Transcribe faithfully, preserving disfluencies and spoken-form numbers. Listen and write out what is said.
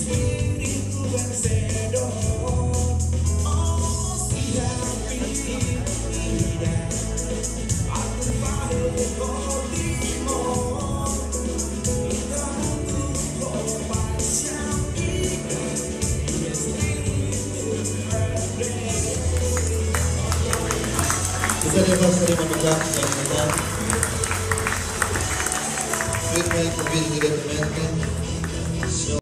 Kita dapat sering memecah dan menang. Firman, kembali direkomendkan.